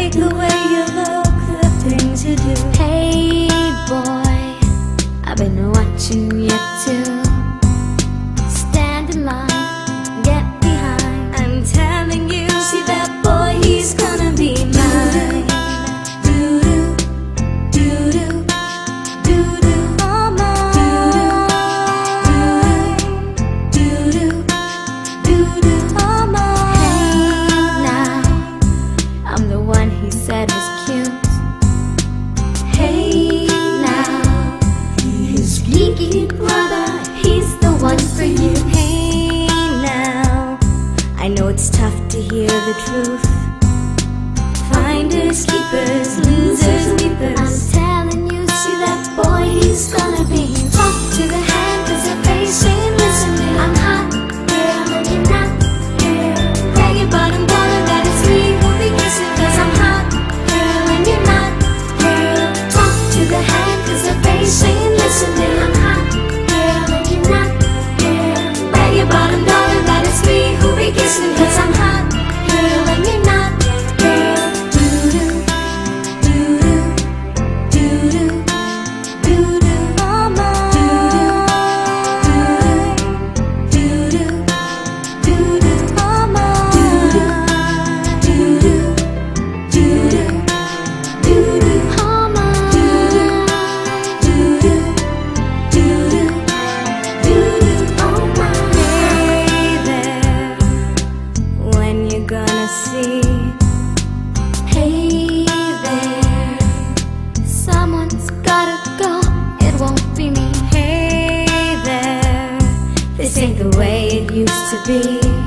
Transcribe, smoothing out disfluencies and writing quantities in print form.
like the way you look, the things you do. Hey boy, I've been watching you too. Stand in line, get behind. I'm telling you, see that boy, he's gonna be mine. Doo-doo, doo-doo, doo-doo, oh my. Doo-doo, doo-doo, oh my. Hey now, I'm the one he said was cute. Hey now, his geeky brother, he's the one for you. Hey now, I know it's tough to hear the truth. Finders, keepers, losers, weepers. I'm telling you, See that boy, he's gonna be talk to the hand, 'cause the face ain't listening. I'm hot, girl, and you're not, girl. Tell your bottom dollar that it's me who'll be kissing, 'cause I'm hot, girl, and you're not, girl. Talk to the hand, 'cause the face ain't listening. I'm hot, girl, and you're not, girl. Tell your bottom dollar that it's me who'll be kissing, 'cause I'm hot, girl, and you're not, girl. Doo-doo, doo-doo, doo-doo, doo-doo, oh my. Doo-doo, doo-doo, oh my. Doo-doo, doo-doo, doo-doo, oh my. doo-doo, doo-doo, doo-doo, oh my. Hey there, when you gonna see? Hey there, someone's gotta go, it won't be me. Hey there, this ain't the way it used to be.